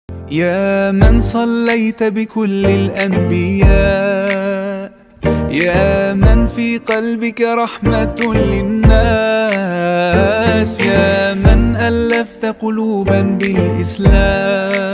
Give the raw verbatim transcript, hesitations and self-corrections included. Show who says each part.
Speaker 1: يا من صليت بكل الأنبياء، يا من في قلبك رحمة للناس، يا من ألفت قلوبا بالإسلام.